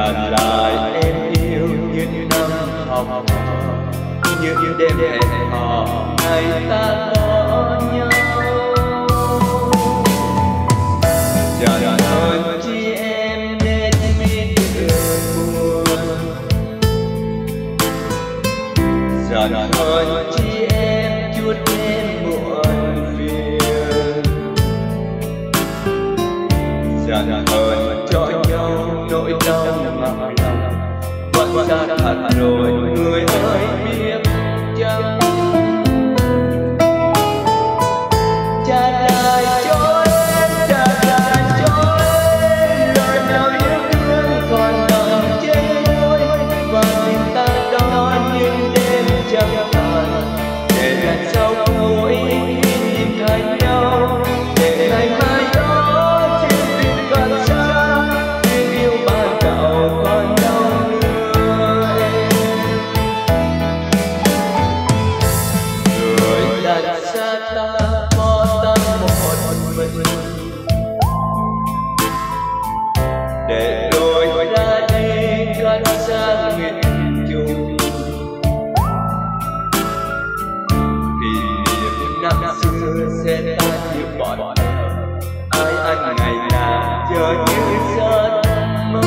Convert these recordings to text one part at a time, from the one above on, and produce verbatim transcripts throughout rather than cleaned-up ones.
Dàn lại em yêu những năm học trò, những đêm hẹn hò ngày ta có nhau. Dàn ơi chi em nên biết buồn, dàn ơi chi em chút em muộn phiền. Dàn ơi cho nhau nỗi đau mà lòng vẫn ra thật rồi người ơi biết chăng. Trả lại cho em, trả lại cho em lời nào yêu thương còn nằm trên môi, và tình ta đó những đêm chẳng tàn. Để lần sau mỗi khi nhìn thấy nhau, để ngày mai đó chuyện tình còn xa, tình yêu ban đầu còn đâu nữa em. Người đặt xa ta có tâm một mình, để rồi ra đi cách xa nghìn trùng. Kỷ niệm năm xưa sẽ tan như bọn ai anh ngày nào chờ như giấc mơ.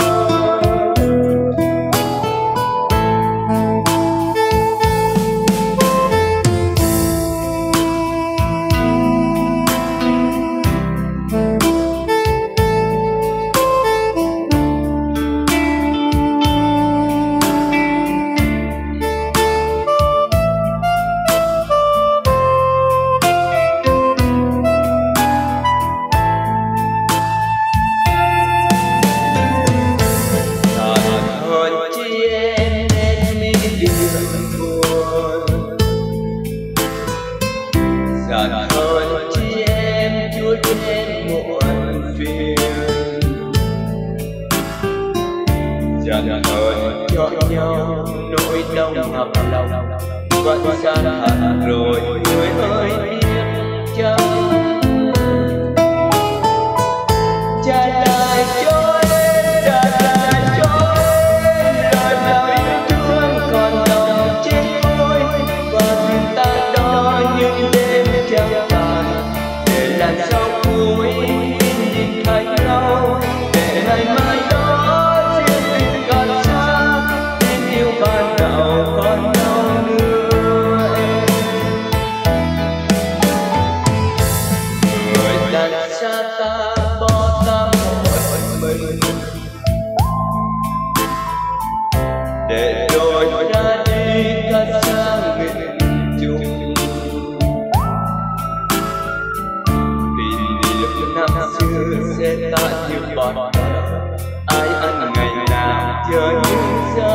Dàn ơi chi em chút em muộn phiền. Dàn ơi cho nhau nỗi đau ngập lòng vẫn xa thật rồi người ơi biết chăng. Trả lại cho em, trả lại cho em lời nào yêu thương còn nằm trên môi, và tình ta đó những đêm chẳng tàn. Để lần sau cuối khi nhìn thấy nhau, để ngày mai đó chuyện tình còn xa, tình yêu ban đầu còn đâu nữa em. Người đặt xa ta bỏ ta một mình, để rồi ra đi cách xa nghìn trùng. Kỷ niệm năm xưa sẽ tan như bọt, ai ăn ngày nào chờ như giấc